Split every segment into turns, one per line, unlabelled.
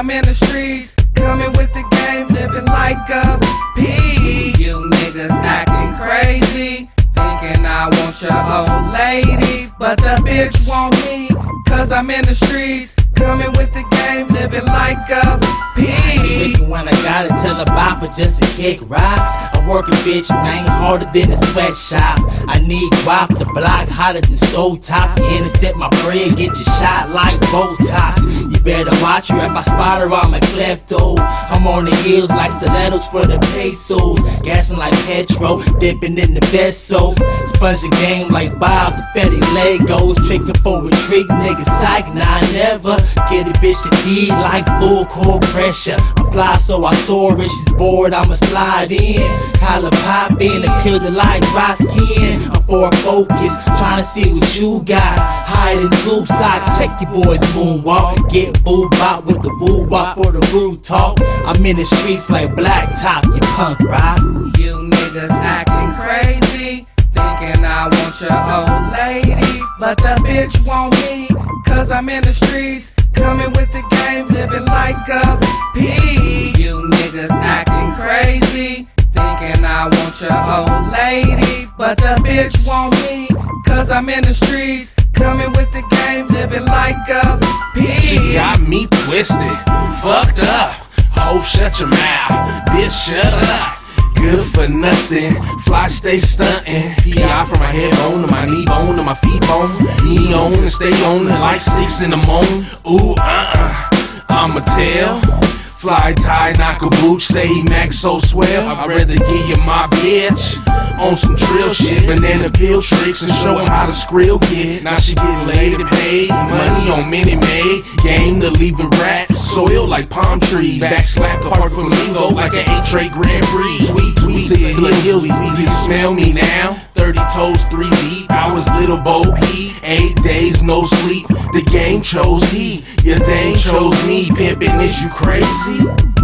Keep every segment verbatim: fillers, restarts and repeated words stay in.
I'm in the streets, coming with the game, living like a P. You niggas acting crazy, thinking I want your old lady, but the bitch want me, cause I'm in the streets, coming with the game, living like a P.
When I gotta tell a bopper just to kick rocks, I work a bitch, man, harder than a sweatshop. I need guap, the block hotter than stove top. Intercept my bread, get your shot like Botox. You better watch her if I spot her on my klepto. I'm on the heels like stilettos for the pesos. Gassing like petrol, dipping in the vessel. Sponge the game like Bob, the Fetty Legos. Tricking for a trick, nigga, psych, nah, never. Get a bitch to key like full core pressure. Apply so I soar, if she's bored, I'ma slide in. Holla pop in, appeal to like dry skin. I'm for focus, trying to see what you got. Hide in tube socks, check your boys moonwalk. Get boo bop with the woo wop or the rude talk. I'm in the streets like black top, you punk rock.
You niggas acting crazy, thinking I want your old lady, but the bitch want me, cause I'm in the streets, coming with the game, living like a P. You niggas acting crazy, thinking I want your old lady, but the bitch want me, cause I'm in the streets, coming with the game, living like a P.
She got me twisted, fucked up. Oh, shut your mouth, bitch, shut up. Good for nothing, fly stay stuntin'. P I from my head bone to my knee bone to my feet bone. Me on and stay on it like six in the morning. Ooh, uh-uh, I'ma tell. Fly tie, knock a booch, say he max so swell. I'd rather give you my bitch on some trill shit, banana peel tricks, and show her how to skrill get. Now she getting laid and paid, money on Minute Maid. Game to leave a rat, soil like palm trees. Back slap apart from Flamingo like an eight-tray Grand Prix. Tweet, tweet to your heels, you smell me now. Thirty toes, three deep, I was little Bo Peep. Eight days, no sleep, the game chose he. Your dame chose me, pimpin', is you crazy?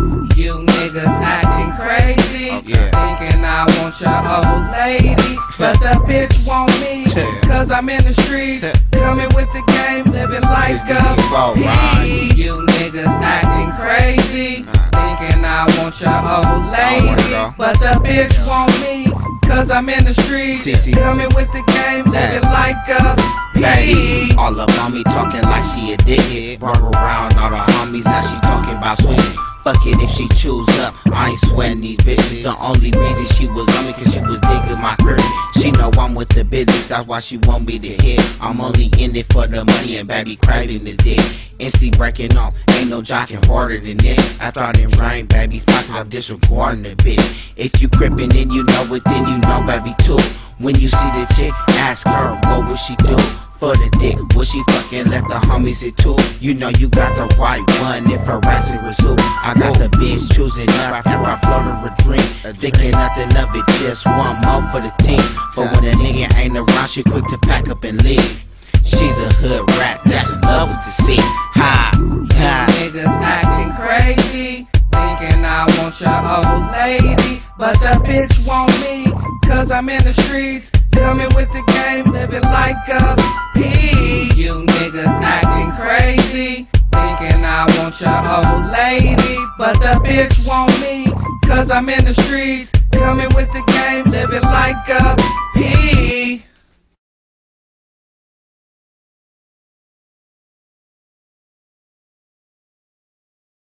You niggas acting crazy,
yeah.
Thinking I want your old lady, but the bitch want me, cause I'm in the streets, coming with the game, living like a P. You niggas acting crazy, thinking I want your old lady, but the bitch want me, cause I'm in the streets, coming with the game, living like a P.
All up on me talking like she a dickhead. Brought her around all the homies, now she talking about swinging. Fuck it if she choose up, I ain't sweating these bitches. The only reason she was on me cause she was digging my curtain. She know I'm with the business, that's why she want me to hit. I'm only in it for the money and baby craving the dick. N C breaking off, ain't no jocking harder than this. After all them drain baby's pockets, I'm disregarding the bitch. If you crippin' and you know it, then you know baby too. When you see the chick, ask her what would she do for the dick. Will she fucking let the homies hit too? You know you got the right one if her answer is who. I got the bitch choosing up after I float her a drink, thinking nothing of it, just one more for the team. But when a nigga ain't around, she quick to pack up and leave. She's a hood rat that's in love with the sea. Ha, ha.
Niggas acting crazy, thinking I want your old lady, but the bitch want me, cause I'm in the streets, coming with the game, living like a P. You niggas acting crazy, thinking I want your old lady, but the bitch want me, cause I'm in the streets, coming with the game, living like a P.